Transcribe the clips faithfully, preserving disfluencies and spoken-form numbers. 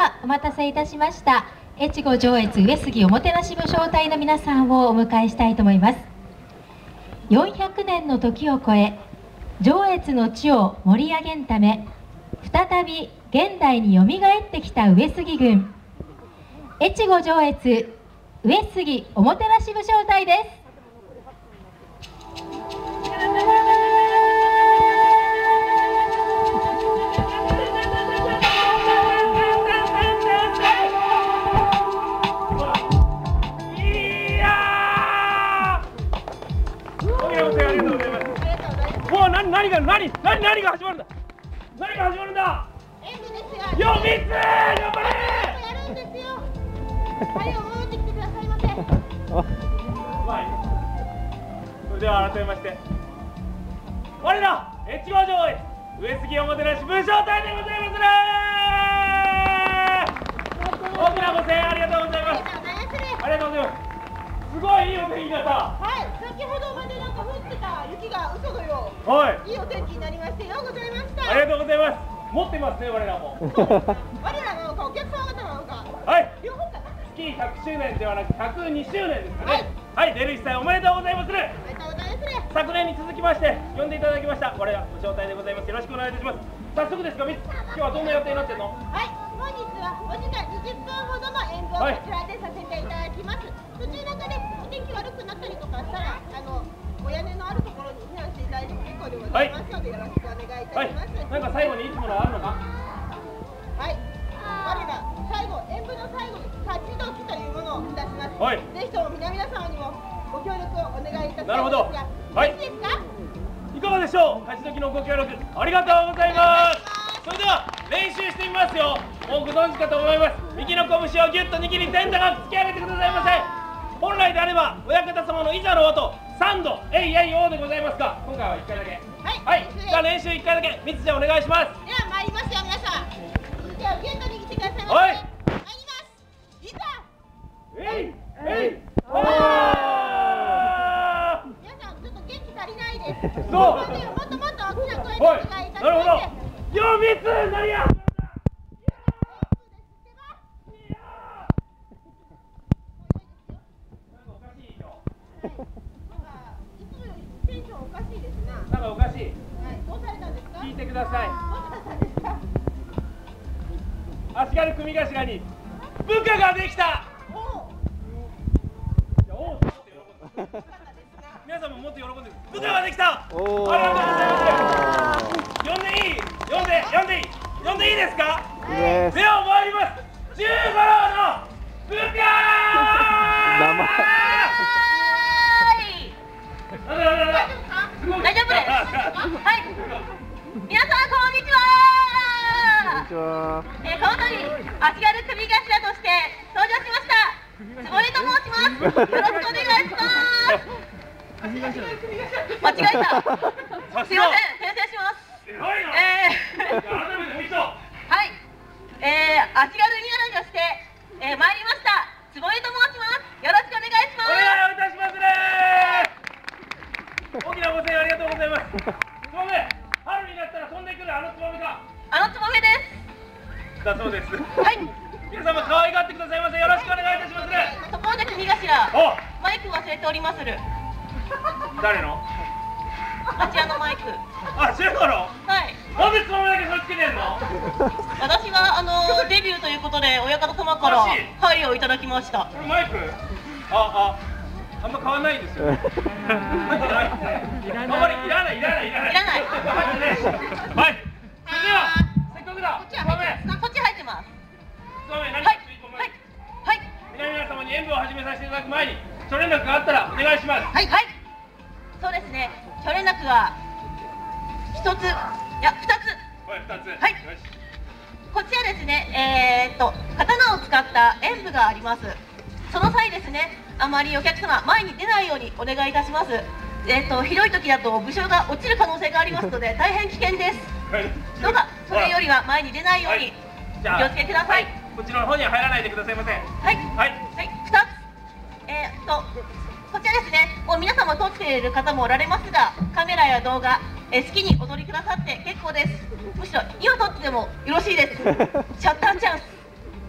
はお待たせいたしました。越後上越上杉おもてなし武将隊の皆さんをお迎えしたいと思います。よんひゃくねんの時を超え、上越の地を盛り上げんため、再び現代によみがえってきた上杉軍、越後上越上杉おもてなし武将隊です。 何が何何何が始まるんだ。何が始まるんだ。 演舞ですよ。 よみつ頑張れ。 やるんですよ。はい、戻ってきてくださいませ。 はい。それでは改めまして、我ら越後上越上杉おもてなし武将隊でございますね。大きなご声援ありがとうございます。ありがとうございます。すごいいいお天気だった。 はい、先ほどまでなんか降ってた雪が嘘のよう。 はい。 いいお天気になりましてようございました。 ありがとうございます。持ってますね、我らも。 我らなのかお客様方なのか。 はい。 両方かな。 月ひゃくしゅうねんではなくひゃくにしゅうねんですかね。はい、出る一歳おめでとうございます。 おめでとうございます。 昨年に続きまして呼んでいただきました我ら武将隊でございます。よろしくお願いいたします。早速ですが、みつ今日はどんな予定になってんの？ はい、本日はお時間にじゅっぷんほどの演舞をこちらでさせていただきます。途中なんかね、お天気悪くなったりとかしたら、あのお屋根のあるところに避難していただいても結構でございますので、よろしくお願いいたします。 なんか最後にいつものあるのか？ はい、我ら最後演舞の最後に勝ち時というものをいたします。 はい。 ぜひとも皆々様にもご協力をお願いいたします。 なるほど。はい。 いいですか？ いかがでしょう。勝ち時のご協力ありがとうございます。それでは練習してみますよ。もうご存知かと思います。右の拳をぎゅっと握り天高く突き上げてくださいませ。本来であれば親方様のいざの音さんどえいえいおうでございますが、今回はいっかいだけ。はい、はい、じゃあ練習いっかいだけ。みつちゃんお願いします。 では参りますよ皆さん。ではぎゅっと握ってくださいませ。 はい、 参ります。いざえいえいおー。 皆さんちょっと元気足りないです。 そう、 もっともっと大きな声でお願いいたします。 なるほど。よみつ何や。なんかおかしい。はい、 どうされたんですか？ 聞いてください。 どうされたんですか？ 足軽組頭に部下ができた。 おお。 いや、おおって喜んで。皆さんももっと喜んでる。部下ができた。おお。ありがとうございます。呼んでいい？呼んで、呼んでいい？呼んでいいですか？いいです。では参ります。十五郎の部下。名前。 大丈夫です。はい。皆さんこんにちは。こんにちは。えー、この度足軽組頭として登場しました坪井と申します。よろしくお願いします。間違えた。すいません。訂正します。えー、 改めてもう一度。 はい。えー、足軽組頭として、えー、参りました坪井と申します。よろしくお願いします。 お願いいたしますね。大きなご声援ありがとうございます。つばめ、春になったら飛んでくるあのつばめか。 あのつばめです。 だそうです。 はい。 皆様可愛がってくださいませ。よろしくお願いいたしますね。 ところで組頭、マイク忘れておりまする。 誰の？ あちらのマイク。 あ、違うの？ はい。 なんでつばめだけそれつけてんの？ 私があのデビューということで親方様から配慮をいただきました。 マイク？ああ。あんま変わんないんですよ。あんまりいらないいらないいらないいらない。 いらない。 はい。それではせっかくだ。 こっち入ってます。こっち入ってます。 つばめ何？ はいはいはい。 皆々様に演舞を始めさせていただく前に諸連絡があったらお願いします。 はいはい。そうですね。諸連絡は一ついや二つ。 はい、二つ。 はい。こちらですね。えー、っと刀を使った演舞があります。その際ですね、あまりお客様前に出ないようにお願いいたします。えー、とひどい時だと武将が落ちる可能性がありますので大変危険です。どうかそれよりは前に出ないように気をつけてください。 こちらの方には入らないでくださいませ。はいはいはい。ふたつ、えー、とこちらですね、もう皆様撮っている方もおられますが、カメラや動画、えー、好きにお撮りくださって結構です。むしろ今撮ってでもよろしいです。シャッターチャンス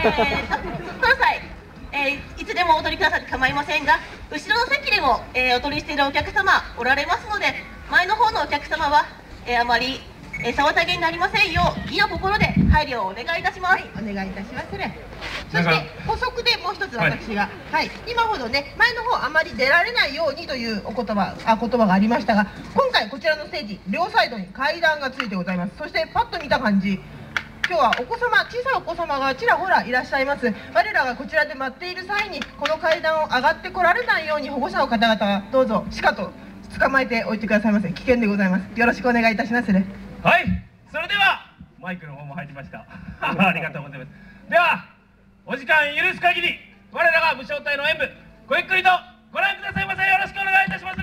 ー、関西、えー、いつでもお取りくださって構いませんが、後ろの席でも、えー、お取りしているお客様おられますので、前の方のお客様は、えー、あまり、えー、妨げになりませんよう、意の心で配慮をお願いいたします。はい、 お願いいたしますね。そして補足でもう一つ私が、はい、はい、今ほどね、前の方あまり出られないようにというお言葉あ言葉がありましたが、今回こちらのステージ両サイドに階段がついてございます。そしてパッと見た感じ、今日はお子様、小さいお子様がちらほらいらっしゃいます。我らがこちらで待っている際にこの階段を上がってこられないように、保護者の方々はどうぞしかと捕まえておいてくださいませ。危険でございます。よろしくお願いいたしますね。 はい、それではマイクの方も入りましたありがとうございます。ではお時間許す限り、我らが武将隊の演舞、ごゆっくりとご覧くださいませ。よろしくお願いいたします。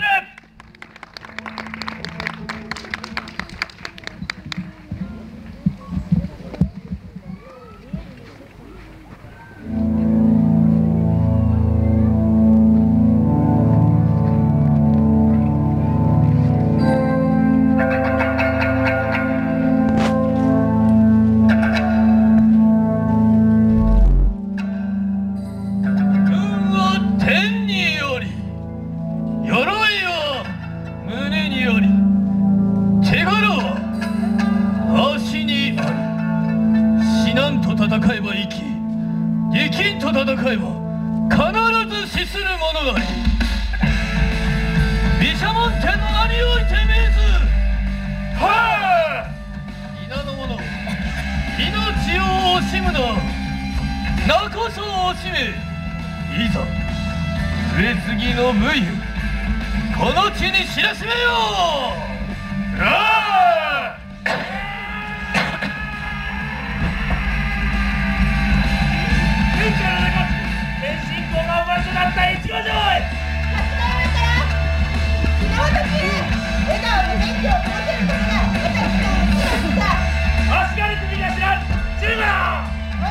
戦えば生き、生きんと戦えば必ず死する者なり。毘沙門天の名において命ず、はあ、皆の者、命を惜しむな、なこそ惜しめ。いざ上杉の武勇、この地に知らしめよう。ああ信仰が生まれとなった越後城へ。足軽首が知らんチームだ。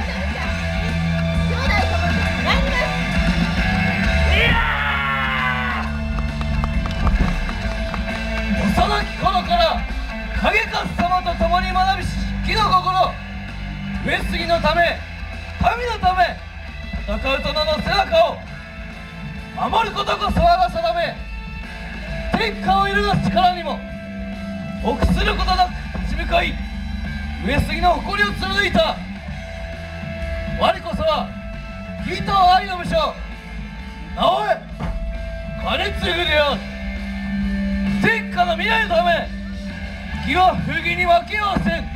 幼き頃から景勝様と共に学びし気の心、上杉のため民のため戦う殿の背中を守ることこそ我が定め。天下を揺るがす力にも臆することなく立ち向かい、上杉の誇りを貫いた我こそは義と愛の武将、名を兼続である。天下の未来のため義は不義に負けはせん。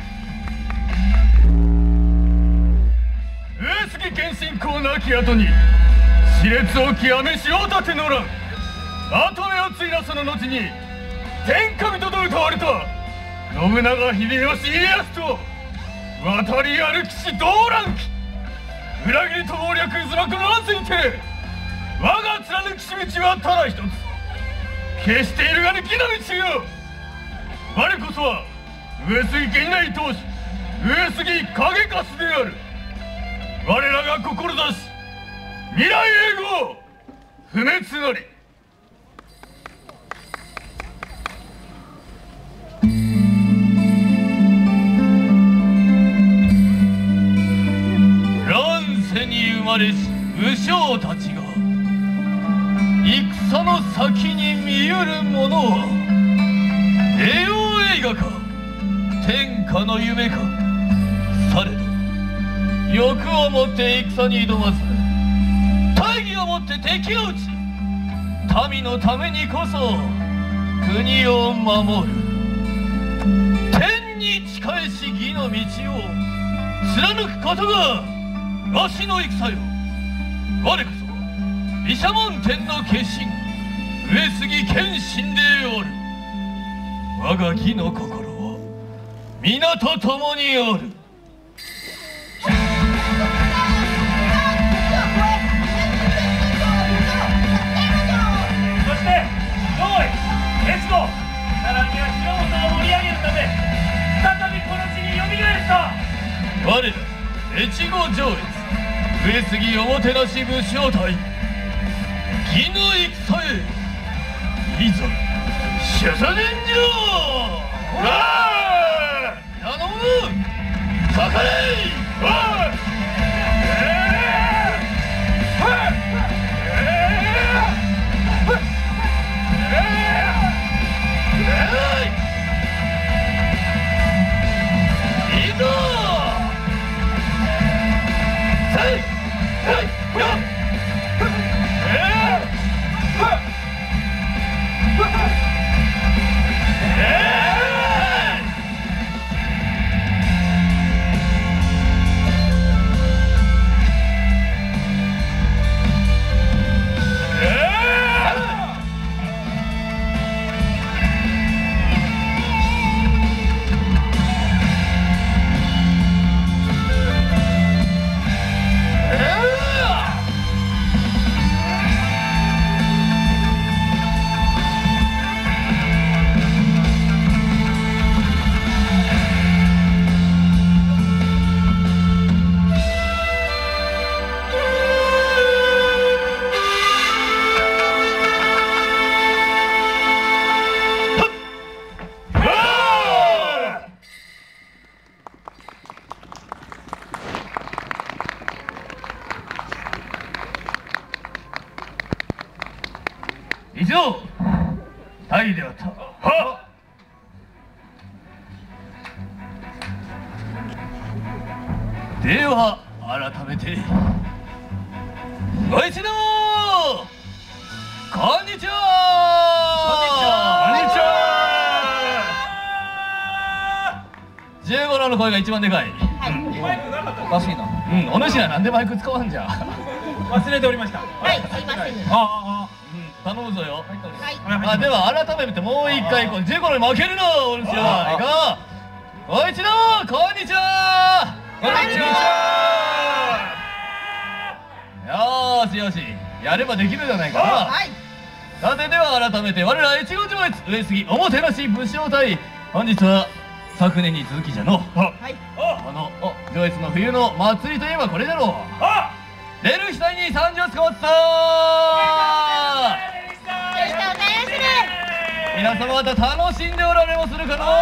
上杉謙信公亡き後に熾烈を極めし大立の乱、跡目を継いだその後に天下人と歌われた信長秀吉家康と渡り歩きし動乱期、裏切りと謀略渦巻く乱世にて我が貫きし道はただ一つ、決して揺るがぬ義の道よ。我こそは上杉源内当主上杉景勝である。我らが志し未来永劫不滅なり。乱世に生まれし武将たちが戦の先に見ゆるものは栄養映画か天下の夢か。されど欲をもって戦に挑まず、大義をもって敵を討ち、民のためにこそ国を守る。天に仕えし義の道を貫くことがわしの戦よ。我こそは毘沙門天の化身上杉謙信である。我が義の心は皆と共にある。越後、さらには広本を盛り上げるため再びこの地によみがえった。我ら越後上越上杉おもてなし武将隊、義の戦へいざ出陣じゃ。わあ、頼む、かかれ。わあ。 上タイであった。はっ。では改めてご一同こんにちは。 こんにちは。 じゅうご郎の声が一番でかい。 マイクなかったおかしいな。うん、お主らなんでマイク使わんじゃ。 忘れておりました。 はい、すいません。 あああ頼むぞよ。 はい。 あ、では改めてもう一回こうじゅうご郎に負けるなお主ら。いかご一同こんにちは。 こんにちは。 よーしよし、やればできるじゃないかな。 はい。 さてでは改めて我ら越後上越上杉おもてなし武将隊、本日は昨年に続きじゃの。 はい。 このお上越の冬の祭りといえばこれじゃろう。 あ、 レルヒ隊に参上つかまった皆様方楽しんでおられまするかの。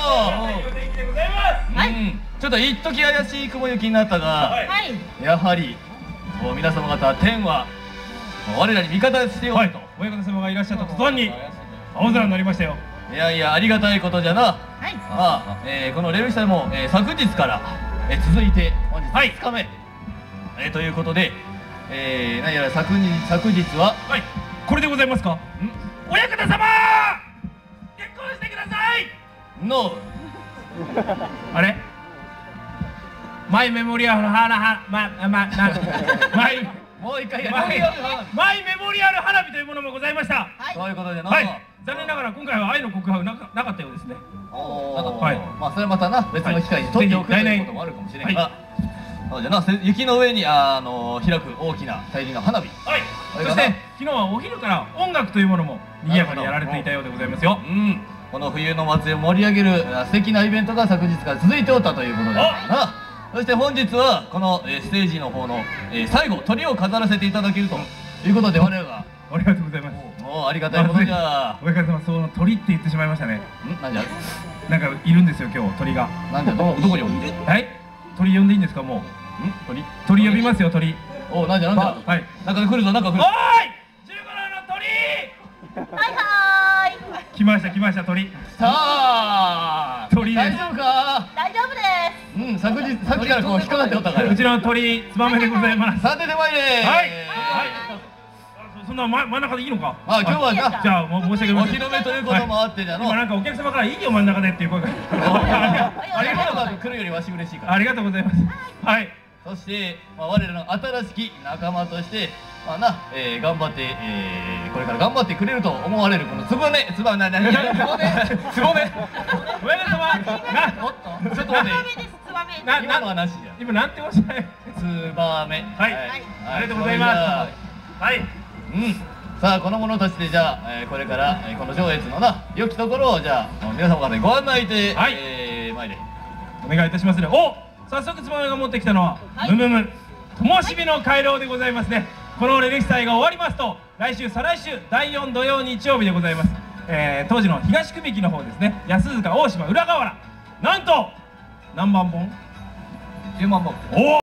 うん、ちょっと一時怪しい雲行きになったが、 はいはい。 やはりもう皆様方天は我らに味方しておはいると、 親方様がいらっしゃった途端に青空になりましたよ。 いやいやありがたいことじゃな。 はい。 まあ、えーこのレルヒ隊も、えー昨日から、えー続いて本日はいふつかめ、えーということで、えー、何やら昨日昨日ははい、これでございますか。 ん親方様、結婚してください。 のあれ、マイメモリアル花はままなマイもう一回やマイる。 マイメモリアル花火というものもございました。 はい。 そういうことじゃな。 はい、残念ながら今回は愛の告白なかなかったようですね。 おーはいまあそれはまたな別の機会に取っておくとはいいうこともあるかもしれんが、 はそうじゃな、せ雪の上にああの開く大きな大輪の花火。 はい、 それからそして昨日はお昼から音楽というものも賑やかにやられていたようでございますよ。 うん、この冬の祭りを盛り上げるあ素敵なイベントが昨日から続いておったということだな。そして本日はこの、えーステージの方の、えー最後鳥を飾らせていただけるということで我らがありがとうございます。 もうありがたいことじゃ。 親方様、その鳥って言ってしまいましたね。 んなんじゃなんかいるんですよ今日鳥が。 なんじゃどどこにおるんはい、鳥呼んでいいんですか。もう鳥鳥呼びますよ鳥。 おなんじゃなんじゃはい。 中で来るぞ中来るおーい、じゅうご郎の鳥。 はいはーい。 来ました来ました鳥。 さあ鳥です大丈夫か。 大丈夫です。 うん、昨日さっきからこう引っかかっておったからうちの鳥ツバメでございます。 さて出まいれ。 はいはい。そそんな真真ん中でいいのか。 まあ今日はなじゃあもう申し訳おございません。 披露目ということもあってじゃの。 今なんかお客様からいいよ真ん中でっていう声が。 ありがとうが来るよりわし嬉しいから。 ありがとうございます。はい。 そして、まあ、我らの新しき仲間として、まあな、えー、頑張って、えー、これから頑張ってくれると思われるこのつぶね、つばな、な、な、つぼね、つぼね。 親方様、な、 おっと、ちょっと待って、 ツバメ。 な、 今のはなしじゃ。 今なんておっしゃい。 つばめ。 はいありがとうございますはい。 す。うん。さあ、この者たちで、じゃあ、えー、これから、えー、この上越のな、良きところを、じゃあ、皆様方にご案内で、 はいえー、参れ。 お願いいたしますね。お、早速つばめが持ってきたのは、むむむ。ともしびの回廊でございますね。このレレキ祭が終わりますと、来週再来週だいよん土曜日曜日でございます。えー、当時の東区引の方ですね。安塚大島浦河原。なんと何万本？ じゅうまんぼん。 おお。